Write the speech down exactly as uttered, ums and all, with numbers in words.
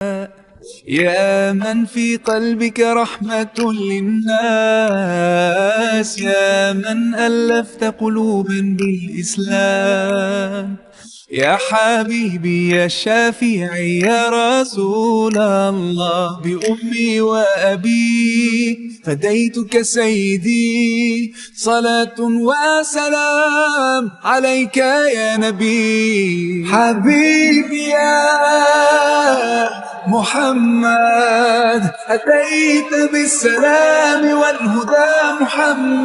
يا من في قلبك رحمة للناس، يا من ألفت قلوبا بالإسلام، يا حبيبي يا شافعي يا رسول الله، بأمي وأبي فديتك سيدي، صلاة وسلام عليك يا نبي. حبيبي يا محمد أتيت بالسلام والهدى محمد.